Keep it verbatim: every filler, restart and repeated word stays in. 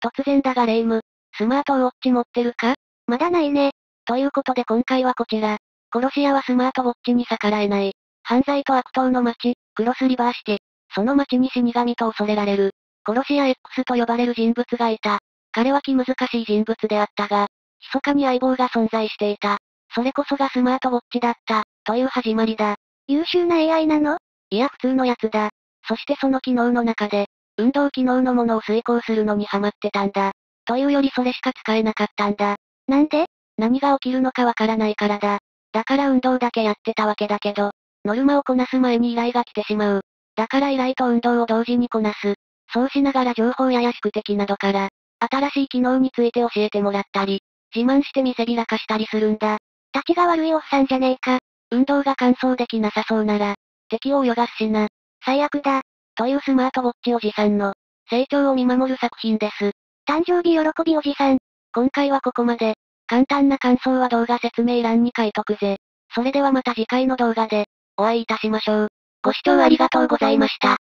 突然だがレ夢ム、スマートウォッチ持ってるか？ まだないね。 ということで今回はこちら。殺し屋はスマートウォッチに逆らえない。犯罪と悪党の街、クロスリバーシティ。その街に死神と恐れられる。殺し屋 X と呼ばれる人物がいた。彼は気難しい人物であったが、密かに相棒が存在していた。それこそがスマートウォッチだった、という始まりだ。 優秀な エーアイ なの？ いや普通のやつだ。そしてその機能の中で、運動機能のものを遂行するのにハマってたんだ。というよりそれしか使えなかったんだ。 なんで？ 何が起きるのかわからないからだ。だから運動だけやってたわけだけど、ノルマをこなす前に依頼が来てしまう。だから依頼と運動を同時にこなす。そうしながら情報や宿敵などから、新しい機能について教えてもらったり、自慢して見せびらかしたりするんだ。 立ちが悪いおっさんじゃねえか。 運動が完走できなさそうなら、敵を泳がすしな。 最悪だ。 というスマートウォッチおじさんの、成長を見守る作品です。 誕生日喜びおじさん。 今回はここまで。簡単な感想は動画説明欄に書いとくぜ。それではまた次回の動画で、お会いいたしましょう。ご視聴ありがとうございました。